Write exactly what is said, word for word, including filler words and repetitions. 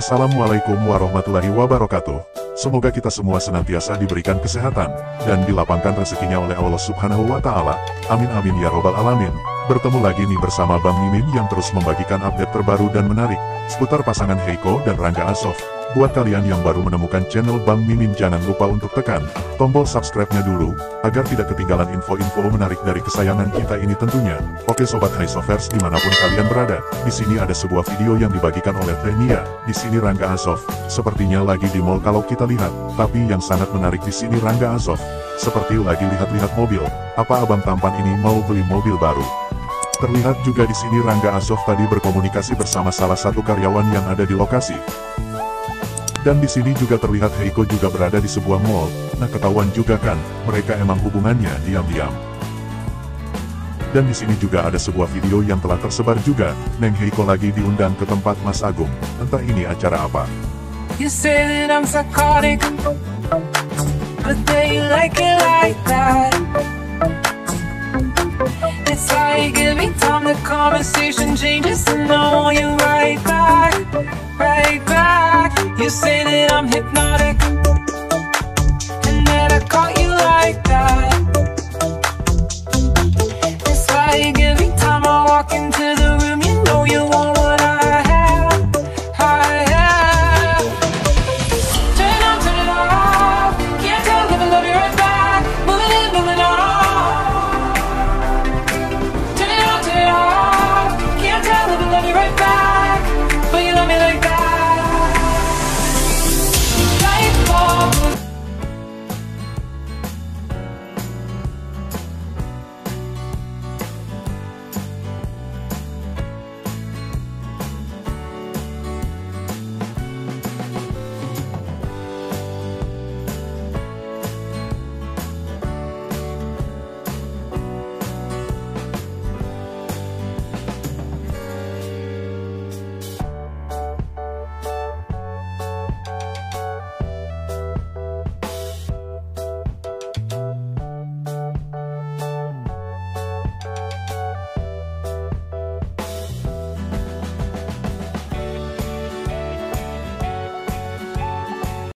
Assalamualaikum warahmatullahi wabarakatuh. Semoga kita semua senantiasa diberikan kesehatan, dan dilapangkan rezekinya oleh Allah Subhanahu wa Ta'ala. Amin amin ya robbal alamin. Bertemu lagi nih bersama Bang Mimin yang terus membagikan update terbaru dan menarik seputar pasangan Heiko dan Rangga Azof. Buat kalian yang baru menemukan channel Bang Mimin, jangan lupa untuk tekan tombol subscribe-nya dulu, agar tidak ketinggalan info-info menarik dari kesayangan kita ini tentunya. Oke Sobat Haisovers dimanapun kalian berada, di sini ada sebuah video yang dibagikan oleh Tenia. Di sini Rangga Azof, sepertinya lagi di mall kalau kita lihat, tapi yang sangat menarik di sini Rangga Azof, seperti lagi lihat-lihat mobil. Apa abang tampan ini mau beli mobil baru? Terlihat juga di sini Rangga Azof tadi berkomunikasi bersama salah satu karyawan yang ada di lokasi. Dan di sini juga terlihat Heiko juga berada di sebuah mall. Nah, ketahuan juga kan, mereka emang hubungannya diam-diam. Dan di sini juga ada sebuah video yang telah tersebar juga, Neng Heiko lagi diundang ke tempat Mas Agung. Entah ini acara apa. You say that I'm psychotic, but then you like it like that. It's like every time the conversation changes, and I want you right back, right back. You say that I'm hypnotic,